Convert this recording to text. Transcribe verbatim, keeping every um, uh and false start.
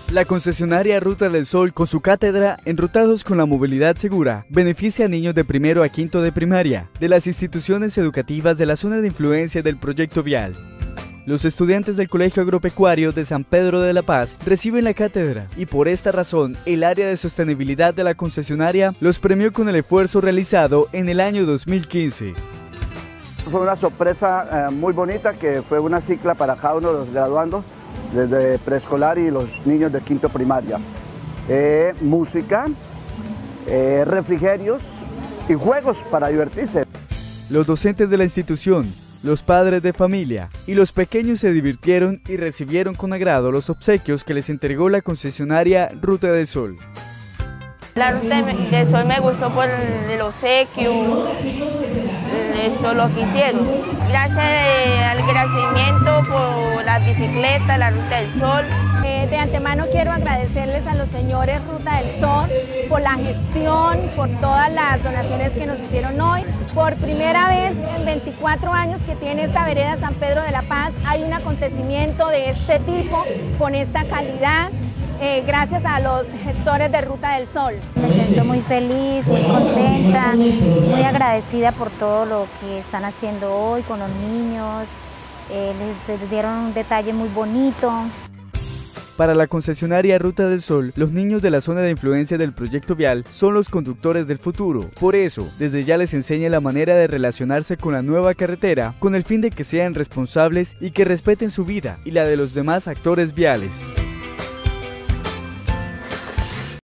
La concesionaria Ruta del Sol, con su cátedra Enrutados con la Movilidad Segura, beneficia a niños de primero a quinto de primaria de las instituciones educativas de la zona de influencia del proyecto vial. Los estudiantes del Colegio Agropecuario de San Pedro de la Paz reciben la cátedra y por esta razón el área de sostenibilidad de la concesionaria los premió con el esfuerzo realizado en el año dos mil quince. Fue una sorpresa eh, muy bonita, que fue una cicla para cada uno de los graduandos, desde preescolar y los niños de quinto primaria. Eh, música, eh, refrigerios y juegos para divertirse. Los docentes de la institución, los padres de familia y los pequeños se divirtieron y recibieron con agrado los obsequios que les entregó la concesionaria Ruta del Sol. La Ruta del Sol me gustó por el obsequio, esto lo que hicieron. Gracias al agradecimiento por la bicicleta, la Ruta del Sol. Eh, de antemano quiero agradecerles a los señores Ruta del Sol por la gestión, por todas las donaciones que nos hicieron hoy. Por primera vez en veinticuatro años que tiene esta vereda San Pedro de la Paz, hay un acontecimiento de este tipo, con esta calidad. Eh, gracias a los gestores de Ruta del Sol. Me siento muy feliz, muy contenta, muy agradecida por todo lo que están haciendo hoy con los niños. Eh, les, les dieron un detalle muy bonito. Para la concesionaria Ruta del Sol, los niños de la zona de influencia del proyecto vial son los conductores del futuro. Por eso, desde ya les enseña la manera de relacionarse con la nueva carretera, con el fin de que sean responsables y que respeten su vida y la de los demás actores viales.